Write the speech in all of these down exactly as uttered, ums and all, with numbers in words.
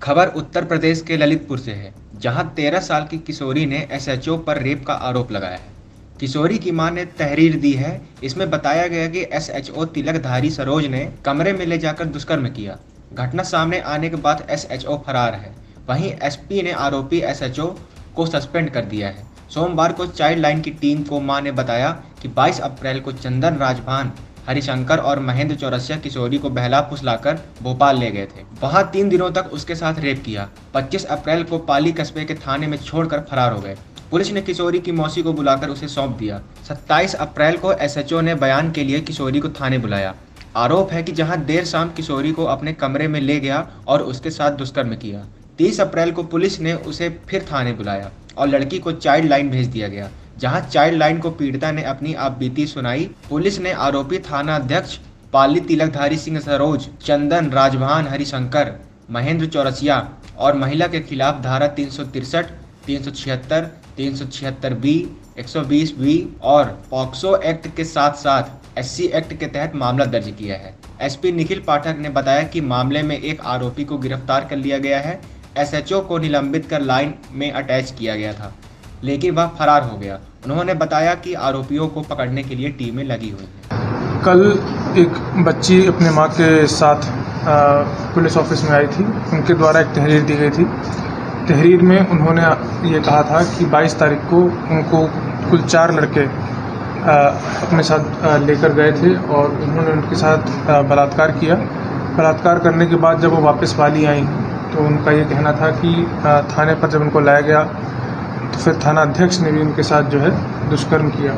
खबर उत्तर प्रदेश के ललितपुर से है, जहां तेरह साल की किशोरी ने एस एच ओ पर रेप का आरोप लगाया है। किशोरी की मां ने तहरीर दी है। इसमें बताया गया कि S H O Tilakdhari Saroj ने कमरे में ले जाकर दुष्कर्म किया। घटना सामने आने के बाद एस एच ओ फरार है। वहीं एस पी ने आरोपी एस एच ओ को सस्पेंड कर दिया है। सोमवार को चाइल्ड लाइन की टीम को मां ने बताया कि बाईस अप्रैल को चंदन राजभान, हरिशंकर और महेंद्र चौरसिया किशोरी को बहला फुसलाकर भोपाल ले गए थे। वहां तीन दिनों तक उसके साथ रेप किया। पच्चीस अप्रैल को पाली कस्बे के थाने में छोड़कर फरार हो गए। पुलिस ने किशोरी की मौसी को बुलाकर उसे सौंप दिया। सत्ताईस अप्रैल को एस एच ओ ने बयान के लिए किशोरी को थाने बुलाया। आरोप है कि जहां देर शाम किशोरी को अपने कमरे में ले गया और उसके साथ दुष्कर्म किया। तीस अप्रैल को पुलिस ने उसे फिर थाने बुलाया और लड़की को चाइल्ड लाइन भेज दिया गया, जहां चाइल्ड लाइन को पीड़िता ने अपनी आपबीती सुनाई। पुलिस ने आरोपी थाना अध्यक्ष पाली तिलकधारी सिंह सरोज, चंदन राजभान, हरिशंकर, महेंद्र चौरसिया और महिला के खिलाफ धारा तीन सौ तिरसठ, तीन सौ छिहत्तर, तीन सौ छिहत्तर बी, एक सौ बीस बी और पॉक्सो एक्ट के साथ साथ एस सी एक्ट के तहत मामला दर्ज किया है। एस पी निखिल पाठक ने बताया कि मामले में एक आरोपी को गिरफ्तार कर लिया गया है। एस एच ओ को निलंबित कर लाइन में अटैच किया गया था, लेकिन वह फरार हो गया। उन्होंने बताया कि आरोपियों को पकड़ने के लिए टीमें लगी हुई हैं। कल एक बच्ची अपने मां के साथ आ, पुलिस ऑफिस में आई थी। उनके द्वारा एक तहरीर दी गई थी। तहरीर में उन्होंने ये कहा था कि बाईस तारीख को उनको कुल चार लड़के आ, अपने साथ लेकर गए थे और उन्होंने उनके साथ आ, बलात्कार किया। बलात्कार करने के बाद जब वो वापस वाली आई तो उनका ये कहना था कि आ, थाने पर जब उनको लाया गया तो फिर थाना अध्यक्ष ने भी उनके साथ जो है दुष्कर्म किया।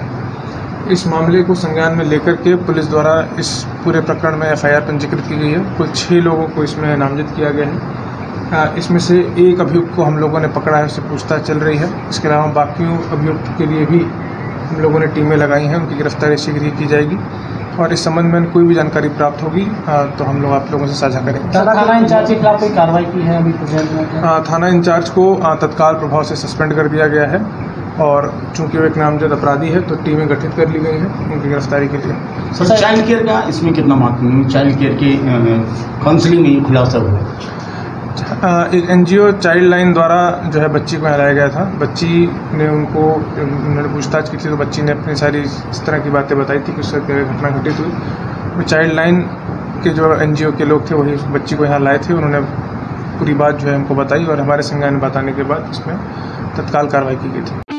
इस मामले को संज्ञान में लेकर के पुलिस द्वारा इस पूरे प्रकरण में एफ आई आर पंजीकृत की गई है। कुल छः लोगों को इसमें नामजद किया गया है। इसमें से एक अभियुक्त को हम लोगों ने पकड़ा है, उससे पूछताछ चल रही है। इसके अलावा बाकी अभियुक्त के लिए भी हम लोगों ने टीमें लगाई हैं। उनकी गिरफ्तारी शीघ्र ही की जाएगी और इस संबंध में कोई भी जानकारी प्राप्त होगी तो हम लोग आप लोगों से साझा करेंगे। थाना इंचार्ज के खिलाफ कोई कार्रवाई की है अभी प्रेजेंट में? थाना इंचार्ज को तत्काल प्रभाव से सस्पेंड कर दिया गया है और चूंकि वो एक नामजद अपराधी है तो टीमें गठित कर ली गई हैं उनकी गिरफ्तारी के लिए। सर, चाइल्ड केयर का इसमें कितना महत्व? चाइल्ड केयर की काउंसलिंग में खुलासा हुआ? एक N G O child line द्वारा जो है बच्ची को यहाँ लाया गया था। बच्ची ने उनको उन्होंने पूछताछ की थी तो बच्ची ने अपनी सारी इस तरह की बातें बताई थी कि उससे घटना घटित हुई। वो चाइल्ड लाइन के जो एन जी ओ के लोग थे वही बच्ची को यहाँ लाए थे। उन्होंने पूरी बात जो है हमको बताई और हमारे संज्ञान में बताने के बाद उसमें तत्काल कार्रवाई की गई थी।